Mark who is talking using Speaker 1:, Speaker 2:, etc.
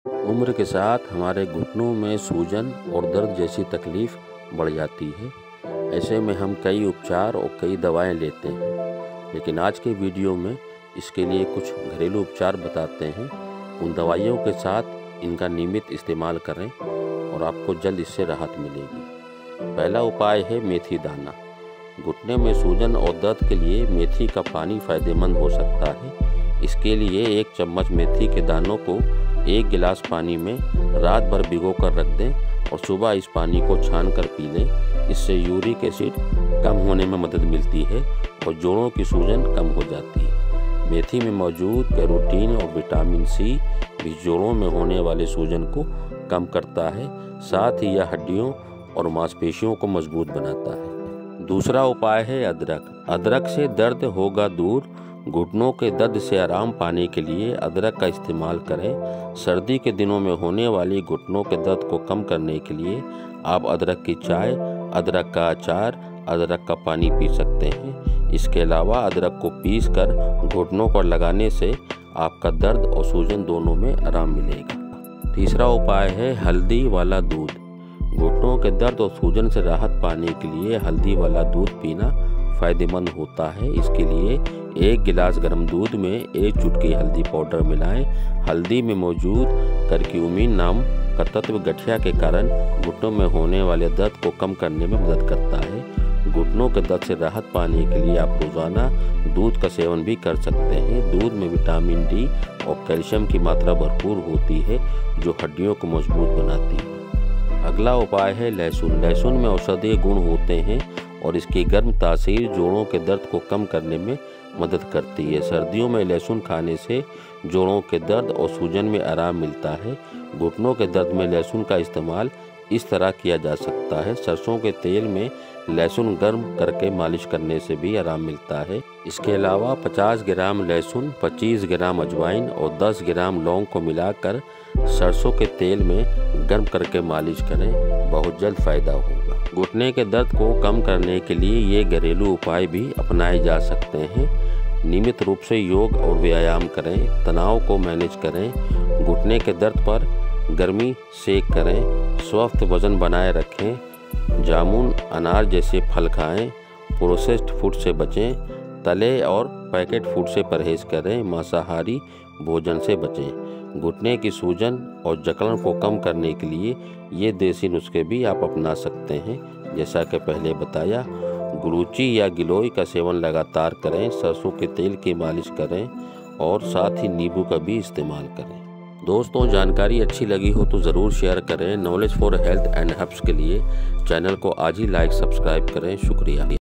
Speaker 1: उम्र के साथ हमारे घुटनों में सूजन और दर्द जैसी तकलीफ़ बढ़ जाती है। ऐसे में हम कई उपचार और कई दवाएं लेते हैं, लेकिन आज के वीडियो में इसके लिए कुछ घरेलू उपचार बताते हैं। उन दवाइयों के साथ इनका नियमित इस्तेमाल करें और आपको जल्द इससे राहत मिलेगी। पहला उपाय है मेथी दाना। घुटने में सूजन और दर्द के लिए मेथी का पानी फ़ायदेमंद हो सकता है। इसके लिए 1 चम्मच मेथी के दानों को 1 गिलास पानी में रात भर भिगो कर रख दें और सुबह इस पानी को छान कर पी लें। इससे यूरिक एसिड कम होने में मदद मिलती है और जोड़ों की सूजन कम हो जाती है। मेथी में मौजूद कैरोटीन और विटामिन सी भी जोड़ों में होने वाले सूजन को कम करता है। साथ ही यह हड्डियों और मांसपेशियों को मजबूत बनाता है। दूसरा उपाय है अदरक। अदरक से दर्द होगा दूर। घुटनों के दर्द से आराम पाने के लिए अदरक का इस्तेमाल करें। सर्दी के दिनों में होने वाली घुटनों के दर्द को कम करने के लिए आप अदरक की चाय, अदरक का अचार, अदरक का पानी पी सकते हैं। इसके अलावा अदरक को पीसकर घुटनों पर लगाने से आपका दर्द और सूजन दोनों में आराम मिलेगा। तीसरा उपाय है हल्दी वाला दूध। घुटनों के दर्द और सूजन से राहत पाने के लिए हल्दी वाला दूध पीना फ़ायदेमंद होता है। इसके लिए 1 गिलास गर्म दूध में 1 चुटकी हल्दी पाउडर मिलाएं। हल्दी में मौजूद करक्यूमिन नाम का तत्व गठिया के कारण घुटनों में होने वाले दर्द को कम करने में मदद करता है। घुटनों के दर्द से राहत पाने के लिए आप रोज़ाना दूध का सेवन भी कर सकते हैं। दूध में विटामिन डी और कैल्शियम की मात्रा भरपूर होती है, जो हड्डियों को मजबूत बनाती है। अगला उपाय है लहसुन। लहसुन में औषधीय गुण होते हैं और इसकी गर्म तासीर जोड़ों के दर्द को कम करने में मदद करती है। सर्दियों में लहसुन खाने से जोड़ों के दर्द और सूजन में आराम मिलता है। घुटनों के दर्द में लहसुन का इस्तेमाल इस तरह किया जा सकता है। सरसों के तेल में लहसुन गर्म करके मालिश करने से भी आराम मिलता है। इसके अलावा 50 ग्राम लहसुन, 25 ग्राम अजवाइन और 10 ग्राम लौंग को मिलाकर सरसों के तेल में गर्म करके मालिश करें। बहुत जल्द फ़ायदा होगा। घुटने के दर्द को कम करने के लिए ये घरेलू उपाय भी अपनाए जा सकते हैं। नियमित रूप से योग और व्यायाम करें। तनाव को मैनेज करें। घुटने के दर्द पर गर्मी सेक करें। स्वस्थ वजन बनाए रखें। जामुन, अनार जैसे फल खाएं। प्रोसेस्ड फूड से बचें। तले और पैकेट फूड से परहेज करें। मांसाहारी भोजन से बचें। घुटने की सूजन और जकड़न को कम करने के लिए ये देसी नुस्खे भी आप अपना सकते हैं। जैसा कि पहले बताया, गुरुची या गिलोय का सेवन लगातार करें। सरसों के तेल की मालिश करें और साथ ही नींबू का भी इस्तेमाल करें। दोस्तों, जानकारी अच्छी लगी हो तो ज़रूर शेयर करें। Knowledge for health and herbs के लिए चैनल को आज ही लाइक सब्सक्राइब करें। शुक्रिया।